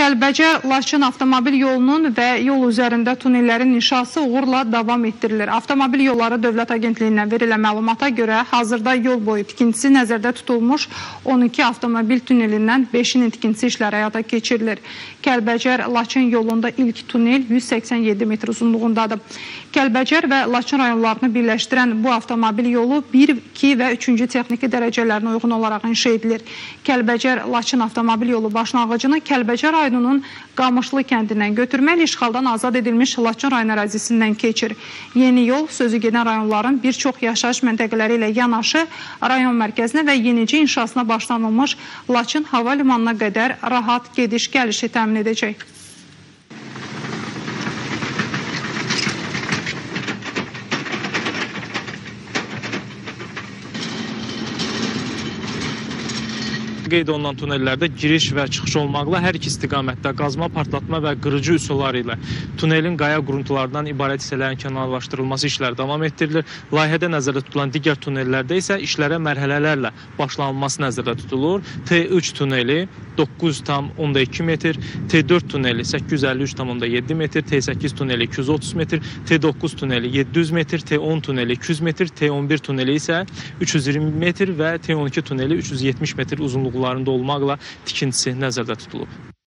Kəlbəcər-Laçın avtomobil yolunun və yol üzərində tunellərin inşası uğurla davam etdirilir. Avtomobil Yolları Dövlət Agentliyindən verilən məlumata görə hazırda yol boyu tikintisi nəzərdə tutulmuş 12 avtomobil tunelindən 5-inin tikintisi işləri həyata keçirilir. Kəlbəcər-Laçın yolunda ilk tunel 187 metr uzunluğundadır. Kəlbəcər və Laçın rayonlarını birləşdirən bu avtomobil yolu 1, 2 və 3-cü texniki dərəcələrinə uyğun olaraq inşa edilir. Kəlbəcər-Laçın avtomobil yolu başlanğıcını Kəlbəcər rayonunun Qamışlı kəndindən götürməklə işğaldan azad edilmiş Laçın rayon ərazisindən keçir. Yeni yol sözü gedən rayonların bir çox yaşayış məntəqələri ilə yanaşı rayon mərkəzinə və yenici inşasına başlanılmış Laçın hava limanına qədər rahat gediş-gəlişi təmin edəcək. Qeyd olunan tunellərdə giriş və çıxış olmaqla hər iki istiqamətdə qazma, partlatma və qırıcı üsulları ilə tunelin qaya quruntularından ibarət hissələrin kənarlaşdırılması işləri davam etdirilir. Layihədə nəzərdə tutulan digər tunellərdə isə işlərə mərhələlərlə başlanılması nəzərdə tutulur. T3 tuneli 9,2 metr, T4 tuneli 853,7 metr, T8 tuneli 230 metr, T9 tuneli 700 metr, T10 tuneli 200 metr, T11 tuneli isə 320 metr və T12 tuneli 370 metr uzunluğu olmaqla tikintisi nəzərdə tutulub.